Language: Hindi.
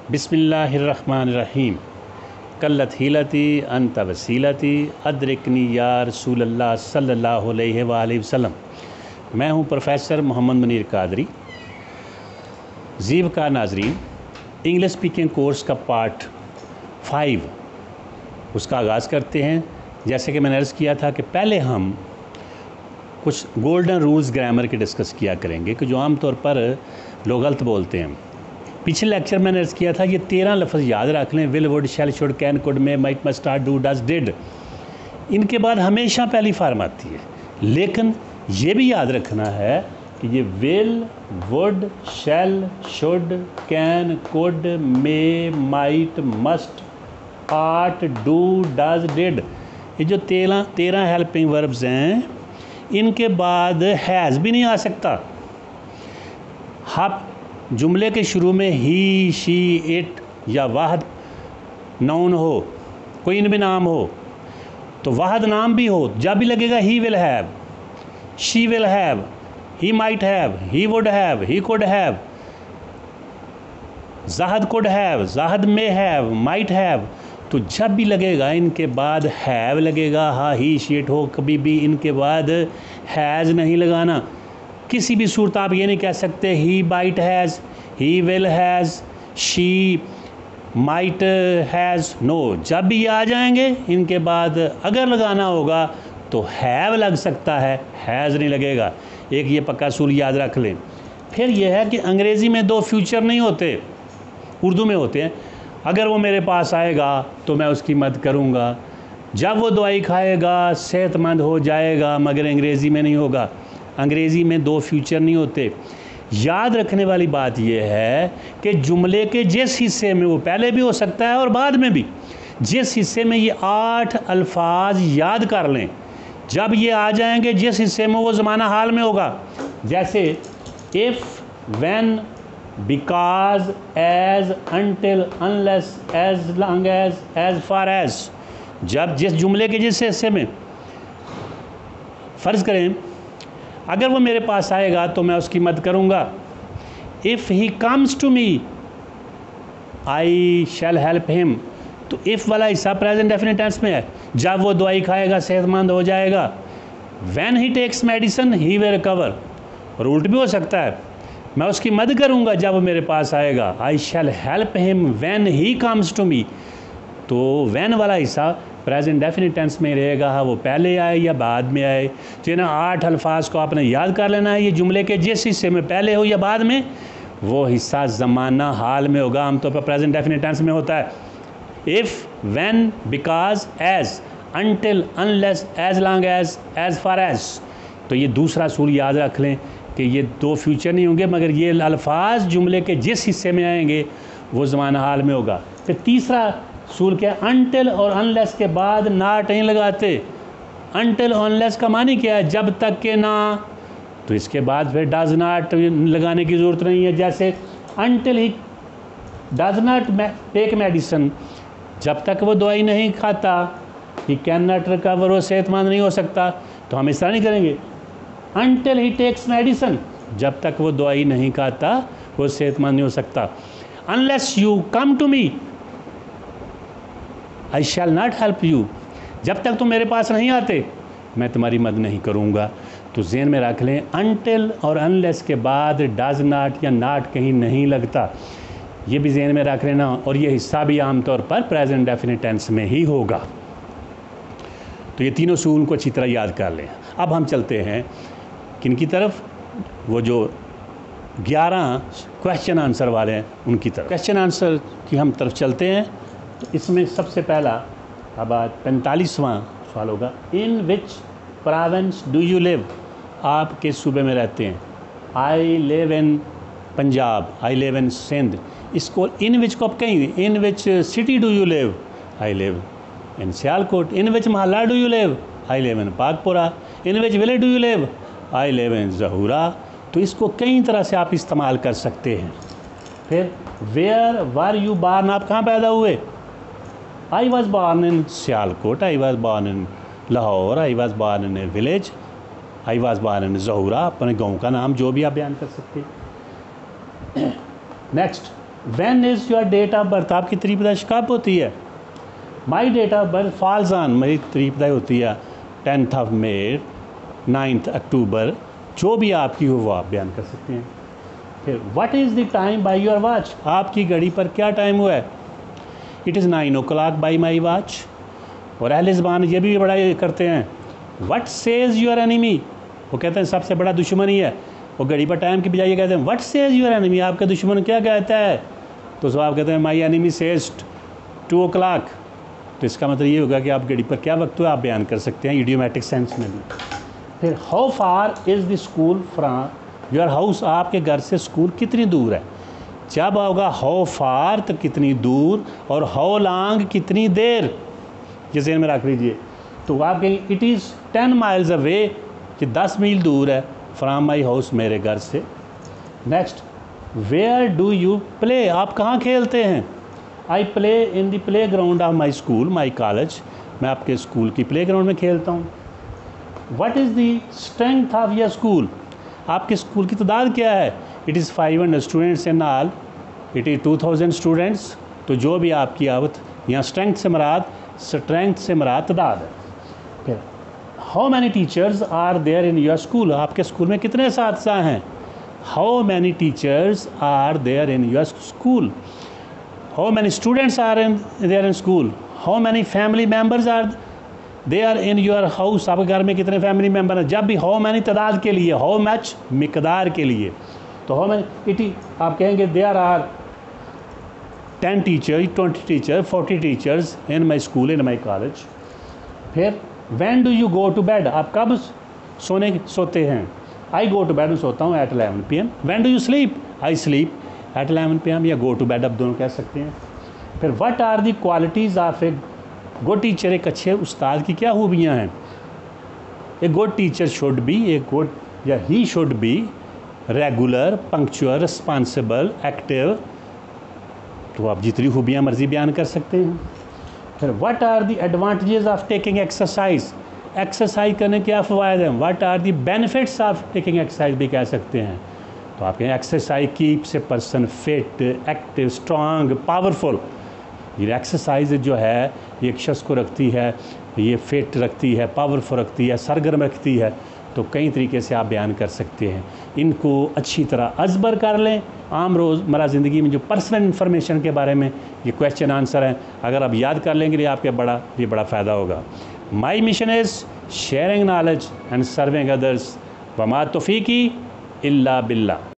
बिस्मिल्लाहिर्रहमानिर्रहीम। कल्लत हीलती अंत वसीलती अदरिकनी या रसूलल्लाह सल्लल्लाहु अलैहि वसल्लम। मैं हूँ प्रोफेसर मोहम्मद मुनीर कादरी। ज़ीब का नाजरीन, इंग्लिश स्पीकिंग कोर्स का पार्ट 5 उसका आगाज़ करते हैं। जैसे कि मैंने अर्ज़ किया था कि पहले हम कुछ गोल्डन रूल्स ग्रामर के डिस्कस किया करेंगे कि जो आम तौर पर लोग गलत बोलते हैं। पिछले लेक्चर में अर्ज़ किया था ये 13 लफ्ज़ याद रख लें। Will, would, shall, should, can, could, may, might, must, are, do, does, did. इनके बाद हमेशा पहली फार्म आती है, लेकिन ये भी याद रखना है कि ये will, would, shall, should, can, could, may, might, must, art, do, does, did, ये जो 13 हेल्पिंग वर्ब्स हैं, इनके बाद हैज़ भी नहीं आ सकता। आप जुमले के शुरू में ही, शी, इट या वाहद नाउन हो, कोई इनमें नाम हो, तो वाहद नाम भी हो, जब भी लगेगा he will have, she will have, he might have, he would have, he could have, Zahid could have, Zahid may have, might have. तो जब भी लगेगा इनके बाद हैव लगेगा। हाँ, ही, शी, इट हो, कभी भी इनके बाद हैज़ नहीं लगाना। किसी भी सूरत आप ये नहीं कह सकते he might has, he will has, she might has. No, जब भी ये आ जाएंगे इनके बाद अगर लगाना होगा तो हैव लग सकता है, हैज़ नहीं लगेगा। एक ये पक्का असूल याद रख लें। फिर यह है कि अंग्रेज़ी में 2 फ्यूचर नहीं होते, उर्दू में होते हैं। अगर वो मेरे पास आएगा तो मैं उसकी मदद करूँगा, जब वो दवाई खाएगा सेहतमंद हो जाएगा, मगर अंग्रेज़ी में नहीं होगा। अंग्रेज़ी में 2 फ्यूचर नहीं होते। याद रखने वाली बात यह है कि जुमले के जिस हिस्से में, वो पहले भी हो सकता है और बाद में भी, जिस हिस्से में ये 8 अल्फाज याद कर लें, जब ये आ जाएंगे जिस हिस्से में, वो ज़माना हाल में होगा। जैसे if, when, because, as, until, unless, as long as, as far as. जब जिस जुमले के जिस हिस्से में, फ़र्ज़ करें अगर वो मेरे पास आएगा तो मैं उसकी मदद करूँगा। If he comes to me I shall help him. तो इफ़ वाला हिस्सा प्रेजेंट डेफिनेट टेंस में है, जब वो दवाई खाएगा सेहतमंद हो जाएगा। When he takes medicine he will recover. और उल्ट भी हो सकता है, मैं उसकी मदद करूँगा जब वो मेरे पास आएगा। I shall help him when he comes to me. तो व्हेन वाला हिस्सा प्रेजेंट डेफिनेट टेंस में रहेगा। हाँ, वो पहले आए या बाद में आए। तो ना 8 अल्फाज को आपने याद कर लेना है। ये जुमले के जिस हिस्से में पहले हो या बाद में, वो हिस्सा ज़माना हाल में होगा। आमतौर पर प्रेजेंट डेफिनेट टेंस में होता है। If, when, because, as, until, unless, as long as, as far as. तो ये दूसरा असूल याद रख लें कि ये 2 फ्यूचर नहीं होंगे, मगर ये अल्फाज जुमले के जिस हिस्से में आएंगे वो ज़माना हाल में होगा। फिर तीसरा असूल क्या है? अनटिल और अनलेस के बाद नॉट नहीं लगाते। अनटिल और अनलेस का मानी क्या है? जब तक के ना। तो इसके बाद फिर डज नॉट लगाने की ज़रूरत नहीं है। जैसे until he does not take medicine, जब तक वो दवाई नहीं खाता। ही कैन नॉट रिकवर, वो सेहतमंद नहीं हो सकता। तो हम इस तरह नहीं करेंगे। अनटिल ही टेक्स मेडिसिन, जब तक वो दवाई नहीं खाता वो सेहतमंद नहीं हो सकता। Unless you come to me I shall not help you. जब तक तुम मेरे पास नहीं आते मैं तुम्हारी मदद नहीं करूँगा। तो ज़हन में रख लें, अनटिल और अनलेस के बाद डज नॉट या नॉट कहीं नहीं लगता। ये भी ज़हन में रख लेना। और ये हिस्सा भी आमतौर पर प्रेजेंट डेफिनेट टेंस में ही होगा। तो ये तीनों असूल को अच्छी तरह याद कर लें। अब हम चलते हैं किन की तरफ? वो जो 11 क्वेश्चन आंसर वाले हैं उनकी तरफ। क्वेश्चन आंसर की हम तरफ चलते हैं। तो इसमें सबसे पहला अब 45वां सवाल होगा, in which province do you live? आप किस सूबे में रहते हैं? I live in Punjab, I live in Sindh. इसको इन विच को आप कहीं, in which city do you live? I live in Sialkot. In which mohalla do you live? I live in Pakpura. In which village do you live? I live in Zahura. तो इसको कई तरह से आप इस्तेमाल कर सकते हैं। फिर वेयर वर यू बॉर्न, आप कहाँ पैदा हुए? I was born in Sialkot, I was born in Lahore, I was born in a village, I was born in Zahura. अपने गाँव का नाम जो भी आप बयान कर सकते हैं। Next, when is your date of birth, आपकी तारीख पैदाइश कब होती है? My date of birth falls on, मेरी तारीख पैदाइश होती है 10th of May, 9th अक्टूबर, जो भी आपकी हो वो आप बयान कर सकते हैं। फिर what is the time by your watch, आपकी घड़ी पर क्या टाइम हुआ है? It is 9 o'clock by my watch. और अहले ज़बान ये भी बड़ा करते हैं, व्हाट सेज योर एनिमी, वो कहते हैं सबसे बड़ा दुश्मन ही है, वो घड़ी पर टाइम की बजाय कहते हैं व्हाट सेज योर एनिमी, आपका दुश्मन क्या कहता है? तो जवाब कहते हैं माई एनिमी सेज 2 o'clock। तो इसका मतलब ये होगा कि आप घड़ी पर क्या वक्त हुआ आप बयान कर सकते हैं इडियोमैटिक सेंस में भी। फिर how far is the school from your house, आपके घर से स्कूल कितनी दूर है? जब होगा हाउ फार तो कितनी दूर, और हाउ लॉन्ग कितनी देर, ये ज़हन में रख लीजिए। तो आप कहेंगे इट इज़ 10 miles अवे, कि 10 मील दूर है फ्राम माई हाउस, मेरे घर से। Next, where do you play, आप कहाँ खेलते हैं? I play in the playground of my school my college, मैं आपके स्कूल की प्ले ग्राउंड में खेलता हूँ। What is the strength of your school, आपके स्कूल की तादाद क्या है? It is 500 students in all, it is 2000 students. तो जो भी आपकी आवत, यहाँ स्ट्रेंथ से मराद तादाद है। फिर how many teachers are there in your school, आपके स्कूल में कितने असातिज़ा हैं? How many teachers are there in your school, how many students are there in school, how many family members are they are in your house, आपके घर में कितने फैमिली मेम्बर हैं? जब भी हाउ मैनी तादाद के लिए, हाउ मच मिकदार के लिए, तो हाउ मैनी इट, आप कहेंगे there are 10 teacher, 20 teacher, 40 teachers in my school, in my college. फिर when do you go to bed, आप कब सोते हैं? आई गो टू बेड, सोता हूँ at 11 PM। When do you sleep, I sleep at 11 PM, या गो टू बेड, आप दोनों कह सकते हैं। फिर what are the qualities of a good teacher, एक अच्छे उस्ताद की क्या खूबियाँ हैं? A good teacher should be, a good या he should be regular, punctual, responsible, active. तो आप जितनी खूबियाँ मर्जी बयान कर सकते हैं। फिर what are the advantages of taking exercise, exercise करने के क्या फ़वायद हैं? What are the benefits of taking exercise भी कह सकते हैं। तो आप कहें exercise keeps a person fit, active, strong, powerful. ये एक्सरसाइज जो है ये एक शख्स को रखती है, ये फिट रखती है, पावरफुल रखती है, सरगर्म रखती है। तो कई तरीके से आप बयान कर सकते हैं। इनको अच्छी तरह अज़बर कर लें। आम रोज़मर्रा ज़िंदगी में जो पर्सनल इन्फॉर्मेशन के बारे में ये क्वेश्चन आंसर हैं, अगर आप याद कर लेंगे तो आपके बड़ा फ़ायदा होगा। My mission is sharing knowledge and serving others, वमा तौफ़ीक़ी इल्ला बिल्लाह।